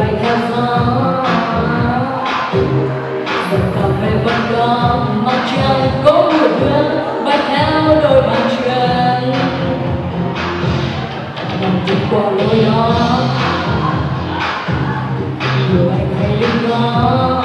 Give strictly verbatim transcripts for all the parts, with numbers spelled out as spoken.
bay theo gió. Dòng cà phê vẫn có mặt trăng có một hướng bay theo đôi bàn chân. Nằm đi qua lối đó, nhiều anh hay đứng đó.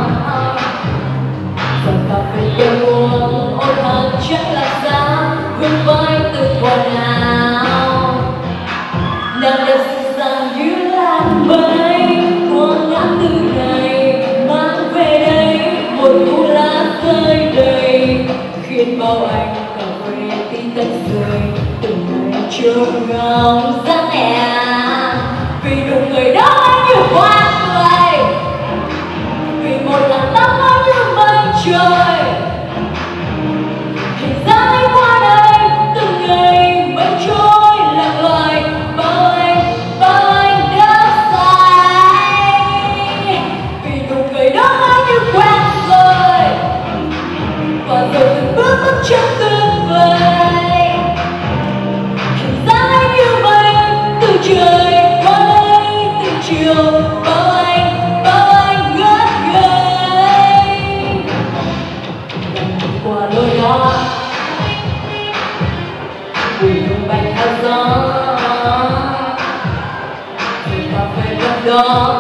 Dòng cà phê yêu uống ôi thật chắc là giá hương vai từ thuở nào. Nàng đẹp dịu dàng như làn mây qua ngã tư này, mang về đây một thu lá rơi đầy, khiến bao anh cà phê tí tách rơi từng ngày trông ngóng dáng em. Vì nụ cười đó như hoa cười, vì một làn tóc nó như mây trời. Hình dáng ấy qua đây từng ngày mây trôi lạc loài, bao anh bao anh đã say. Vì nụ cười đó nó như quen rồi, và rồi từng bước bước chân tuyệt vời. Hình dáng ấy như mây từ trời qua đây từ chiều, bao anh bao anh ngất ngây. Qua lối đó, mùi hương bay theo gió, cà phê vẫn đó.